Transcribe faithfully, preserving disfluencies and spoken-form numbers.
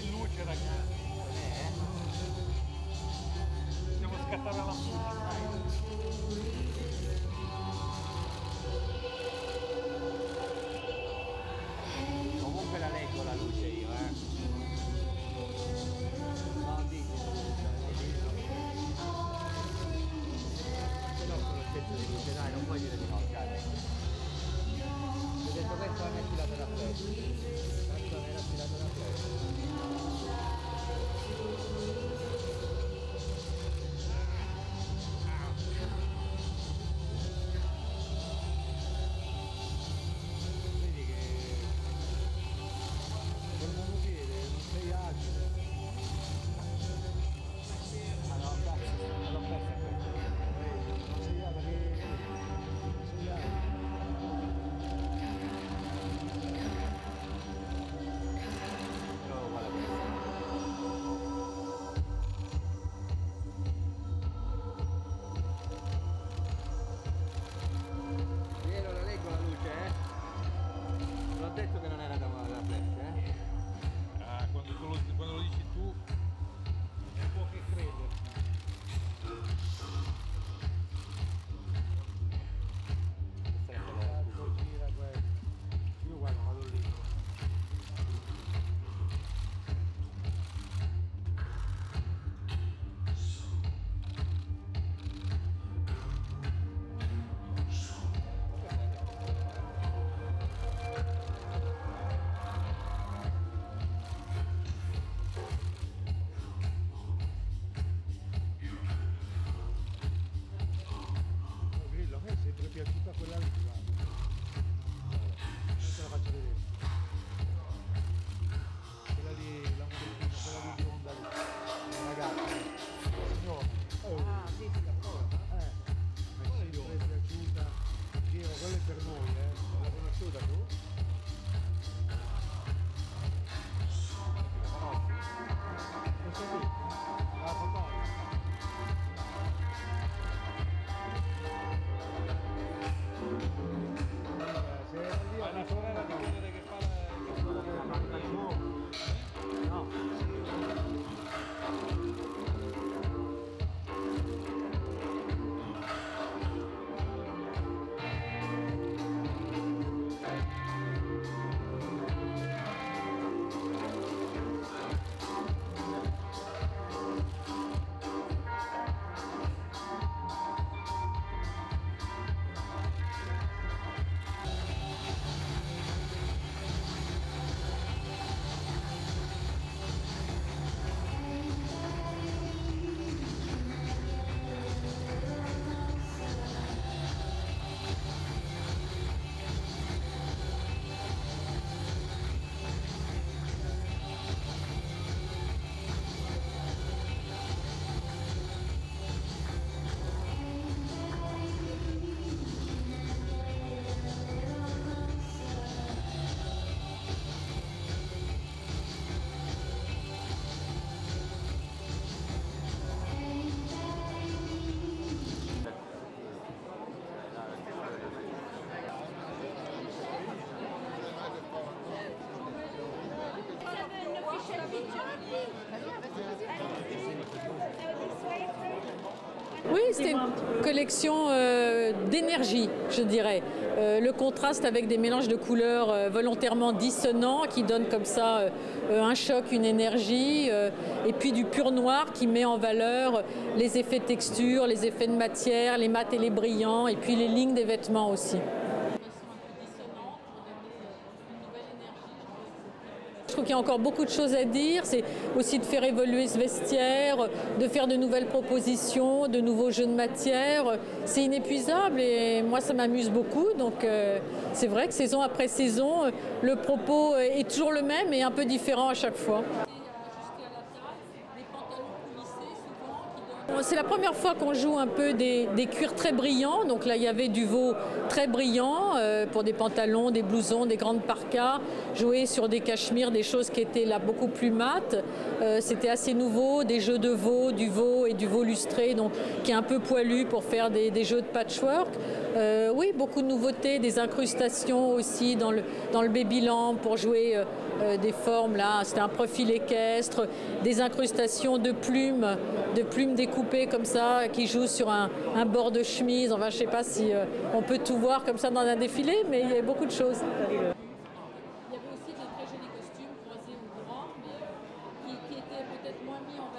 che luce, ragazzi! Eh? Possiamo scattare alla fine, dai! Comunque la leggo la luce io, eh. No, dici la luce, ce l'ho con lo stesso di luce, dai, non puoi dire di no, dai. Ti ho detto questo non è filato da flash. Questo non era filato da flash. Vedi che col monopiede non sei agile. Ah no, cazzo, non l'ho persa questa. Non sei agile, non sei agile. Però guarda questo. Piero, la leggo la luce, eh? Non ho detto che non era da, da flash, eh? Ah, quando, tu lo, quando lo dici tu, non può che crederci. Questa è quella del Cazzo gira questo. Io guarda, vado lì. Oh, Grillo, a me è sempre piaciuta quella lì, guarda. Non te la faccio vedere. Quella lì, la modellina, quella lì bionda lì. Ragazzi, signore. Oh. Ah, sì, sì, capola. Eh, mi è sempre piaciuta. Piero, quello è per noi, eh. L'hai conosciuta tu? La conosci? Questa qui, la fotografa. Eh, se era lì Ma a è la sorella di ritorno, vedere che fa la... No. Oui, c'était une collection euh, d'énergie, je dirais. Euh, le contraste avec des mélanges de couleurs euh, volontairement dissonants qui donnent comme ça euh, un choc, une énergie, euh, et puis du pur noir qui met en valeur les effets de texture, les effets de matière, les mats et les brillants, et puis les lignes des vêtements aussi. Je trouve qu'il y a encore beaucoup de choses à dire, c'est aussi de faire évoluer ce vestiaire, de faire de nouvelles propositions, de nouveaux jeux de matière. C'est inépuisable et moi ça m'amuse beaucoup, donc euh, c'est vrai que saison après saison, le propos est toujours le même et un peu différent à chaque fois. C'est la première fois qu'on joue un peu des, des cuirs très brillants. Donc là, il y avait du veau très brillant euh, pour des pantalons, des blousons, des grandes parkas. Jouer sur des cachemires, des choses qui étaient là beaucoup plus mates. Euh, C'était assez nouveau, des jeux de veau, du veau et du veau lustré, donc qui est un peu poilu pour faire des, des jeux de patchwork. Euh, oui, beaucoup de nouveautés, des incrustations aussi dans le, dans le babyland pour jouer euh, euh, des formes. Là, c'était un profil équestre, des incrustations de plumes, de plumes découpées comme ça, qui jouent sur un, un bord de chemise. Enfin, je ne sais pas si euh, on peut tout voir comme ça dans un défilé, mais il y a beaucoup de choses.